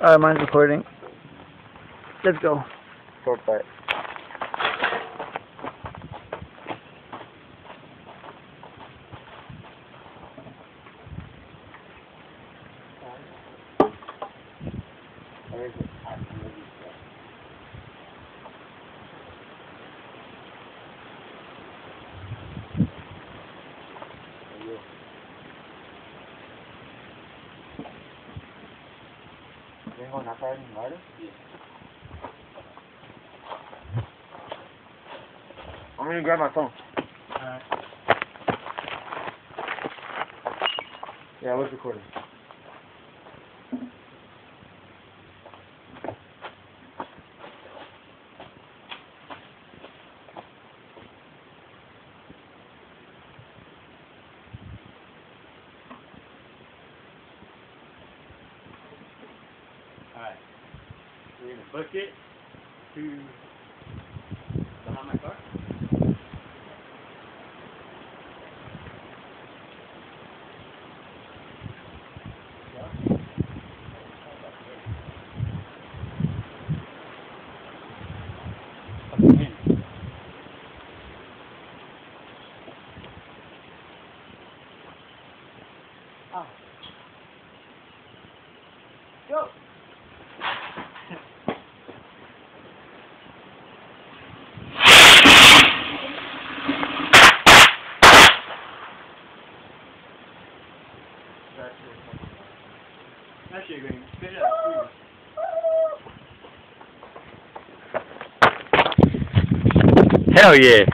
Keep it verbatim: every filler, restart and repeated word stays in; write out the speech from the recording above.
Alright, mine's recording. Let's go. Short part. Vengo a nacar en lugar. I'm gonna grab my phone. Alright. Yeah, I was recording. Alright. We're gonna book it to behind my car. Oh. Go! Actually, you're going to spit it out. Hell yeah!